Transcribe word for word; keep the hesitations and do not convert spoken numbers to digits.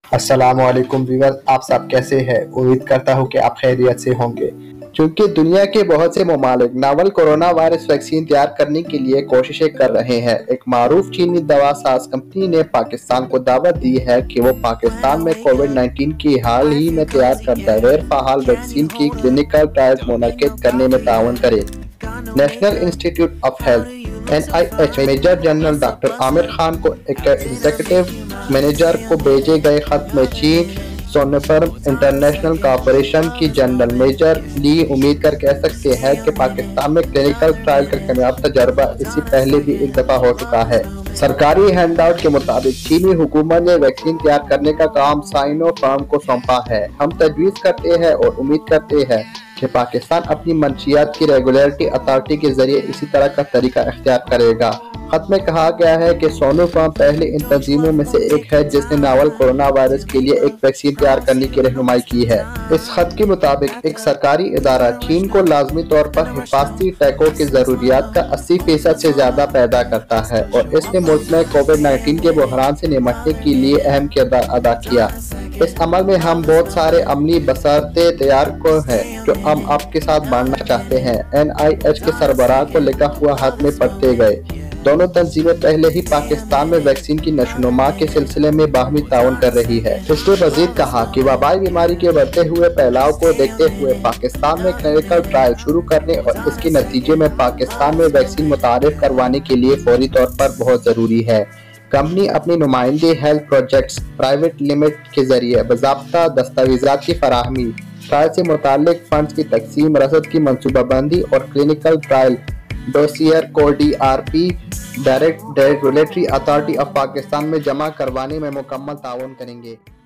अस्सलाम वालेकुम व्यूअर्स, आप सब कैसे हैं। उम्मीद करता हूं कि आप खैरियत से होंगे। क्योंकि दुनिया के बहुत से ममालिक नावल कोरोना वायरस वैक्सीन तैयार करने के लिए कोशिशें कर रहे हैं। एक मारूफ चीनी दवा साज कंपनी ने पाकिस्तान को दावत दी है कि वो पाकिस्तान में कोविड नाइन्टीन की हाल ही में तैयार करदा गैर फ़ाल वैक्सीन की क्लिनिकल ट्रायल्स मुनक्किद करने में ताउन करे। National institute of health N I H major general doctor Aamir Khan को एक एग्जीक्यूटिव मैनेजर को भेजे गए खत में चीन सोनोफार्म इंटरनेशनल कॉर्पोरेशन की जनरल मैनेजर ली उम्मीद कर कह सकते हैं कि पाकिस्तान में क्लिनिकल ट्रायल का कामयाब तजर्बा इससे पहले भी एक दफा हो चुका है। सरकारी हैंडआउट के मुताबिक चीनी हुकूमत ने वैक्सीन तैयार करने का काम साइनोफार्म को सौंपा है। हम तजवीज़ करते हैं और उम्मीद करते हैं कि पाकिस्तान अपनी मंशियात की रेगुलेटरी अथॉरिटी के जरिए इसी तरह का तरीका इख्तियार करेगा। खत में कहा गया है कि सोनोफार्म पहले इन तंजीमों में से एक है जिसने नावल कोरोना वायरस के लिए एक वैक्सीन तैयार करने की रहनुमाई की है। इस खत के मुताबिक एक सरकारी इदारा चीन को लाजमी तौर पर हिफाजती टैकों की जरूरियात का अस्सी फीसद से ज्यादा पैदा करता है और इसने मुल्क में कोविड नाइन्टीन के बहरान से निपटने के लिए अहम किरदार अदा किया। इस अमल में हम बहुत सारे अमली बसरते तैयार को हैं जो हम आपके साथ बांटना चाहते हैं। एन आई एच के सरबराह को लिखा हुआ हाथ में पढ़ते गए। दोनों तंजीमें पहले ही पाकिस्तान में वैक्सीन की नशोनुमा के सिलसिले में बाहमी ताउन कर रही है। इसने मजीद कहा कि वबाई बीमारी के बढ़ते हुए फैलाव को देखते हुए पाकिस्तान में क्लिनिकल ट्रायल शुरू करने और इसके नतीजे में पाकिस्तान में वैक्सीन मुतारिफ करवाने के लिए फौरी तौर पर बहुत जरूरी है। कंपनी अपनी नुमाइंदे हेल्थ प्रोजेक्ट्स प्राइवेट लिमिट के जरिए बाज़ाब्ता दस्तावेज़ात की फराहमी, ट्रायल से मुताल्लिक फंड्स की तकसीम, रसद की मनसूबाबंदी और क्लिनिकल ट्रायल डोसियर को D R P direct regulatory authority of Pakistan में जमा करवाने में मुकम्मल ताउन करेंगे।